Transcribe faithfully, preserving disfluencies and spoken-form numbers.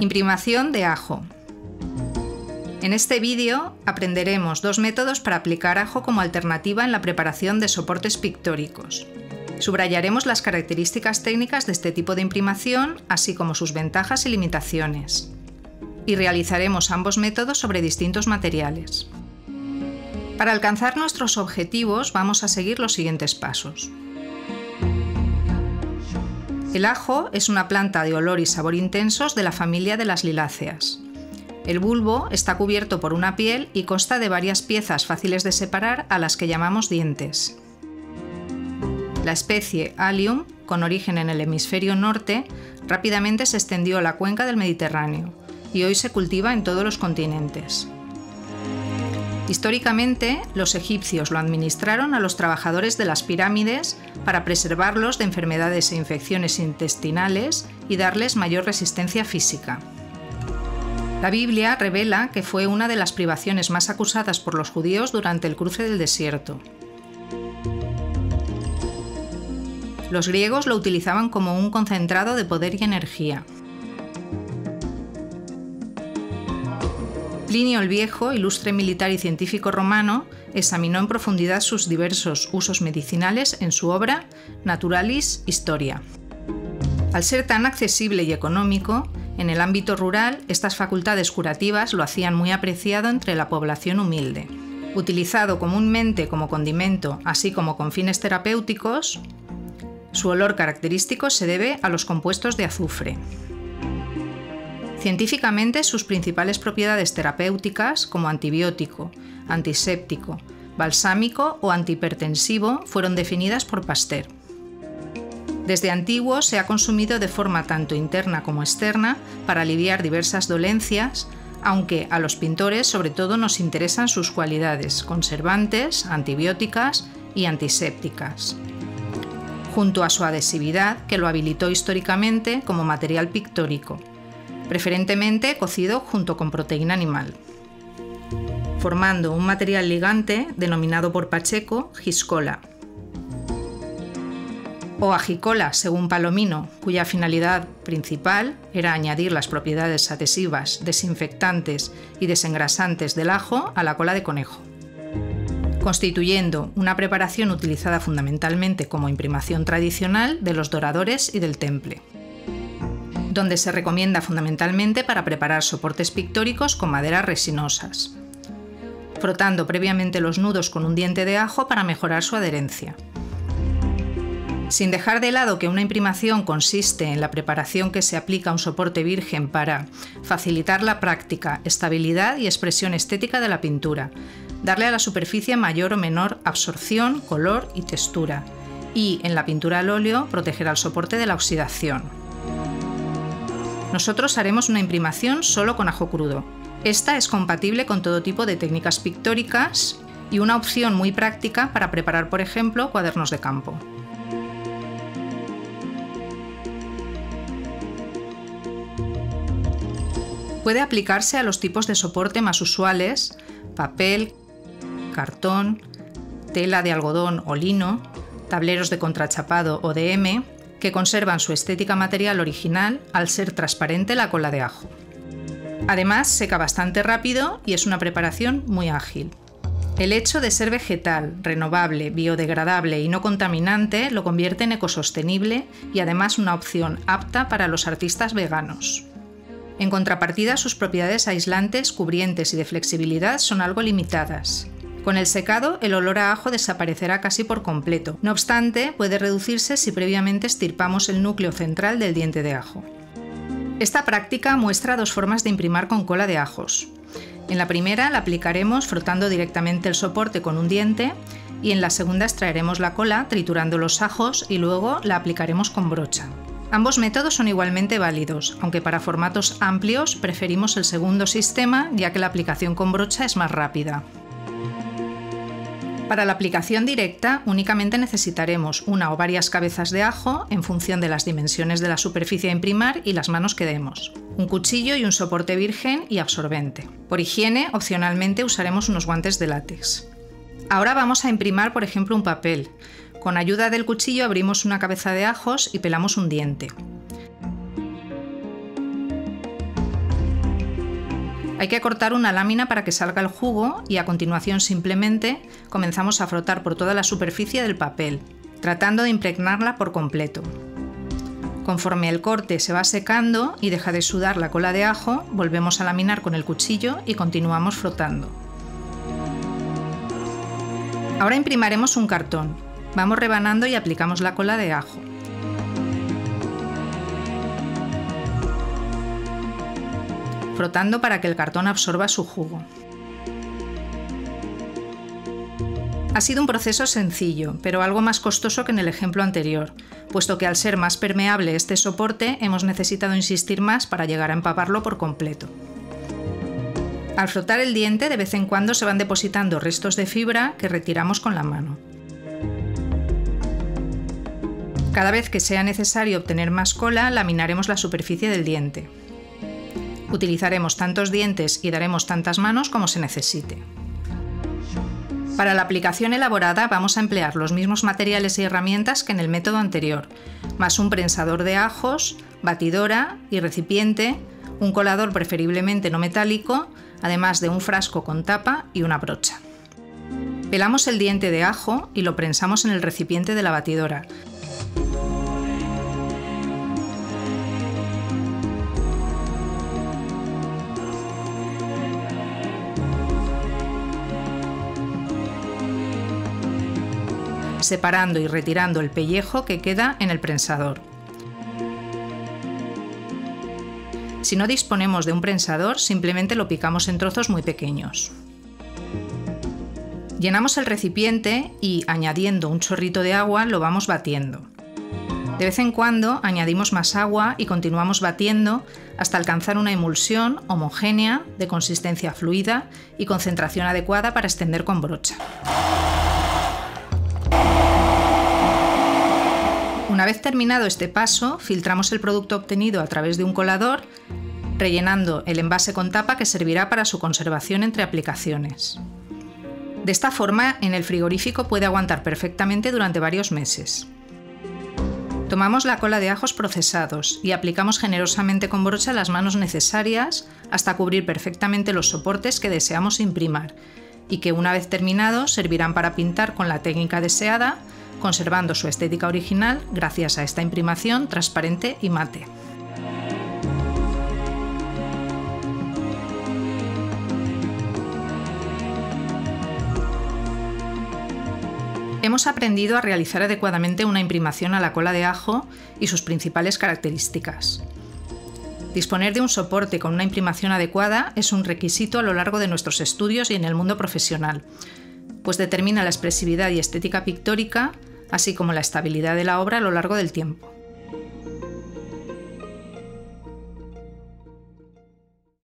Imprimación de ajo. En este vídeo aprenderemos dos métodos para aplicar ajo como alternativa en la preparación de soportes pictóricos. Subrayaremos las características técnicas de este tipo de imprimación, así como sus ventajas y limitaciones. Y realizaremos ambos métodos sobre distintos materiales. Para alcanzar nuestros objetivos vamos a seguir los siguientes pasos. El ajo es una planta de olor y sabor intensos de la familia de las liláceas. El bulbo está cubierto por una piel y consta de varias piezas fáciles de separar a las que llamamos dientes. La especie Allium, con origen en el hemisferio norte, rápidamente se extendió a la cuenca del Mediterráneo y hoy se cultiva en todos los continentes. Históricamente, los egipcios lo administraron a los trabajadores de las pirámides para preservarlos de enfermedades e infecciones intestinales y darles mayor resistencia física. La Biblia revela que fue una de las privaciones más acusadas por los judíos durante el cruce del desierto. Los griegos lo utilizaban como un concentrado de poder y energía. Plinio el Viejo, ilustre militar y científico romano, examinó en profundidad sus diversos usos medicinales en su obra Naturalis Historia. Al ser tan accesible y económico, en el ámbito rural, estas facultades curativas lo hacían muy apreciado entre la población humilde. Utilizado comúnmente como condimento, así como con fines terapéuticos, su olor característico se debe a los compuestos de azufre. Científicamente, sus principales propiedades terapéuticas, como antibiótico, antiséptico, balsámico o antihipertensivo, fueron definidas por Pasteur. Desde antiguo se ha consumido de forma tanto interna como externa para aliviar diversas dolencias, aunque a los pintores sobre todo nos interesan sus cualidades conservantes, antibióticas y antisépticas, junto a su adhesividad que lo habilitó históricamente como material pictórico, preferentemente cocido junto con proteína animal, formando un material ligante denominado por Pacheco giscola, o agicola según Palomino, cuya finalidad principal era añadir las propiedades adhesivas, desinfectantes y desengrasantes del ajo a la cola de conejo, constituyendo una preparación utilizada fundamentalmente como imprimación tradicional de los doradores y del temple, donde se recomienda fundamentalmente para preparar soportes pictóricos con maderas resinosas, frotando previamente los nudos con un diente de ajo para mejorar su adherencia. Sin dejar de lado que una imprimación consiste en la preparación que se aplica a un soporte virgen para facilitar la práctica, estabilidad y expresión estética de la pintura, darle a la superficie mayor o menor absorción, color y textura, y, en la pintura al óleo, proteger al soporte de la oxidación. Nosotros haremos una imprimación solo con ajo crudo. Esta es compatible con todo tipo de técnicas pictóricas y una opción muy práctica para preparar, por ejemplo, cuadernos de campo. Puede aplicarse a los tipos de soporte más usuales: papel, cartón, tela de algodón o lino, tableros de contrachapado o de heme, que conservan su estética material original al ser transparente la cola de ajo. Además, seca bastante rápido y es una preparación muy ágil. El hecho de ser vegetal, renovable, biodegradable y no contaminante lo convierte en ecosostenible y además una opción apta para los artistas veganos. En contrapartida, sus propiedades aislantes, cubrientes y de flexibilidad son algo limitadas. Con el secado, el olor a ajo desaparecerá casi por completo. No obstante, puede reducirse si previamente extirpamos el núcleo central del diente de ajo. Esta práctica muestra dos formas de imprimar con cola de ajos. En la primera la aplicaremos frotando directamente el soporte con un diente y en la segunda extraeremos la cola triturando los ajos y luego la aplicaremos con brocha. Ambos métodos son igualmente válidos, aunque para formatos amplios preferimos el segundo sistema, ya que la aplicación con brocha es más rápida. Para la aplicación directa únicamente necesitaremos una o varias cabezas de ajo en función de las dimensiones de la superficie a imprimar y las manos que demos, un cuchillo y un soporte virgen y absorbente. Por higiene, opcionalmente usaremos unos guantes de látex. Ahora vamos a imprimar, por ejemplo, un papel. Con ayuda del cuchillo abrimos una cabeza de ajos y pelamos un diente. Hay que cortar una lámina para que salga el jugo y a continuación simplemente comenzamos a frotar por toda la superficie del papel, tratando de impregnarla por completo. Conforme el corte se va secando y deja de sudar la cola de ajo, volvemos a laminar con el cuchillo y continuamos frotando. Ahora imprimaremos un cartón. Vamos rebanando y aplicamos la cola de ajo. Frotando para que el cartón absorba su jugo. Ha sido un proceso sencillo, pero algo más costoso que en el ejemplo anterior, puesto que al ser más permeable este soporte hemos necesitado insistir más para llegar a empaparlo por completo. Al frotar el diente, de vez en cuando se van depositando restos de fibra que retiramos con la mano. Cada vez que sea necesario obtener más cola, laminaremos la superficie del diente. Utilizaremos tantos dientes y daremos tantas manos como se necesite. Para la aplicación elaborada vamos a emplear los mismos materiales y herramientas que en el método anterior, más un prensador de ajos, batidora y recipiente, un colador preferiblemente no metálico, además de un frasco con tapa y una brocha. Pelamos el diente de ajo y lo prensamos en el recipiente de la batidora. Separando y retirando el pellejo que queda en el prensador. Si no disponemos de un prensador, simplemente lo picamos en trozos muy pequeños. Llenamos el recipiente y, añadiendo un chorrito de agua, lo vamos batiendo. De vez en cuando añadimos más agua y continuamos batiendo hasta alcanzar una emulsión homogénea, de consistencia fluida y concentración adecuada para extender con brocha. Una vez terminado este paso, filtramos el producto obtenido a través de un colador, rellenando el envase con tapa que servirá para su conservación entre aplicaciones. De esta forma, en el frigorífico puede aguantar perfectamente durante varios meses. Tomamos la cola de ajos procesados y aplicamos generosamente con brocha las manos necesarias hasta cubrir perfectamente los soportes que deseamos imprimar y que, una vez terminados, servirán para pintar con la técnica deseada, conservando su estética original gracias a esta imprimación transparente y mate. Hemos aprendido a realizar adecuadamente una imprimación a la cola de ajo y sus principales características. Disponer de un soporte con una imprimación adecuada es un requisito a lo largo de nuestros estudios y en el mundo profesional, pues determina la expresividad y estética pictórica, así como la estabilidad de la obra a lo largo del tiempo.